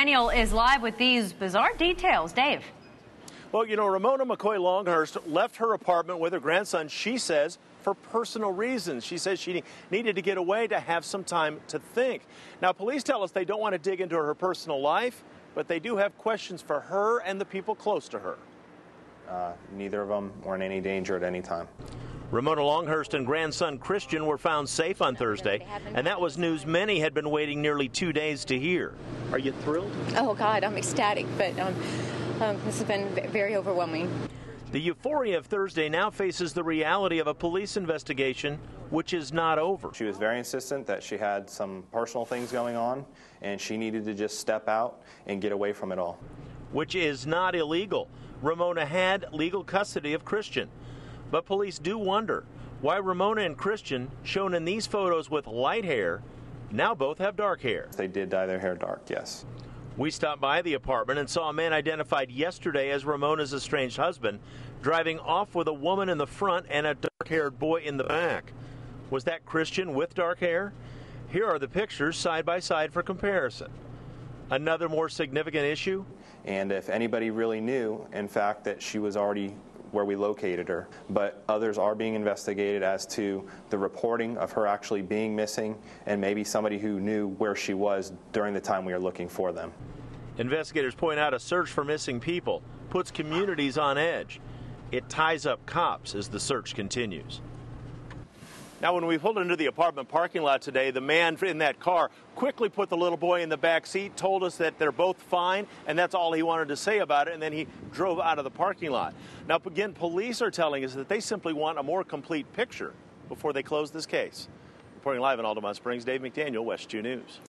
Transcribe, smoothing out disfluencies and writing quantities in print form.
Daniel is live with these bizarre details. Dave. Well, you know, Ramona McCoy Longhurst left her apartment with her grandson, she says, for personal reasons. She says she needed to get away to have some time to think. Now, police tell us they don't want to dig into her personal life, but they do have questions for her and the people close to her. Neither of them were in any danger at any time. Ramona Longhurst and grandson Christian were found safe on Thursday, and that was news many had been waiting nearly 2 days to hear. Are you thrilled? Oh, God, I'm ecstatic, but this has been very overwhelming. The euphoria of Thursday now faces the reality of a police investigation, which is not over. She was very insistent that she had some personal things going on, and she needed to just step out and get away from it all. Which is not illegal. Ramona had legal custody of Christian. But police do wonder why Ramona and Christian, shown in these photos with light hair, now both have dark hair. They did dye their hair dark, yes. We stopped by the apartment and saw a man identified yesterday as Ramona's estranged husband driving off with a woman in the front and a dark-haired boy in the back. Was that Christian with dark hair? Here are the pictures side by side for comparison. Another more significant issue? And if anybody really knew, in fact, that she was already where we located her, but others are being investigated as to the reporting of her actually being missing and maybe somebody who knew where she was during the time we were looking for them. Investigators point out a search for missing people puts communities on edge. It ties up cops as the search continues. Now, when we pulled into the apartment parking lot today, the man in that car quickly put the little boy in the back seat, told us that they're both fine, and that's all he wanted to say about it, and then he drove out of the parking lot. Now, again, police are telling us that they simply want a more complete picture before they close this case. Reporting live in Altamonte Springs, Dave McDaniel, West 2 News.